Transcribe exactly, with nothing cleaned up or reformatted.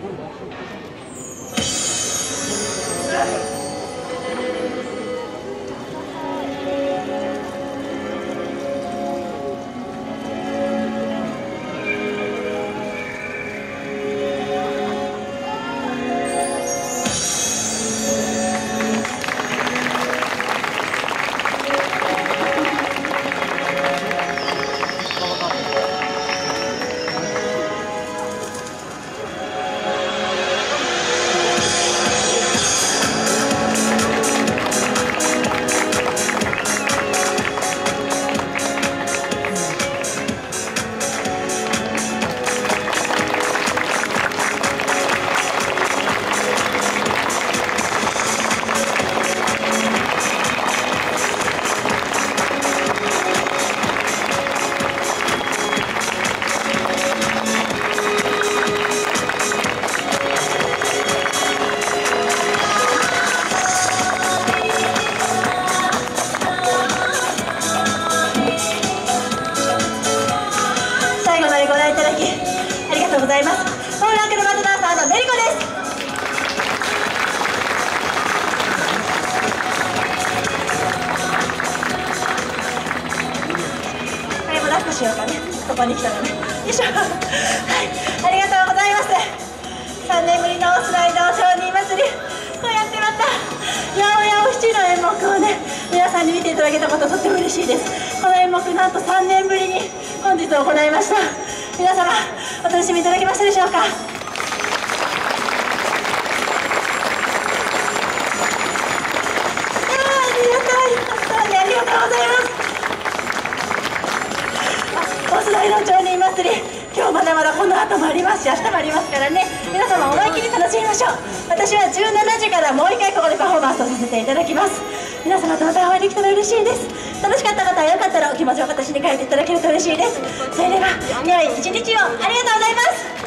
ございます。ポールアクロバットダンサーのメリコです。はい、もうラストしようかね。ここに来たのね。よいしょ。はい、ありがとうございます。さんねんぶりのスライド商人祭り、こうやってまた八百屋お七の演目をね、皆さんに見ていただけたこととっても嬉しいです。この演目なんとさんねんぶりに本日行いました。皆様お楽しみいただけましたでしょうか。ありがたい、本当にありがとうございます。おスライド町人祭り、今日まだまだこの後もありますし、明日もありますからね、皆様思い切り楽しみましょう。私はじゅうしちじからもう一回ここでパフォーマンスをさせていただきます。皆様とまたお会いできたら嬉しいです。楽しかった方はよかったらお気持ちを形に変えていただけると嬉しいです。それでは良い一日をありがとうございます。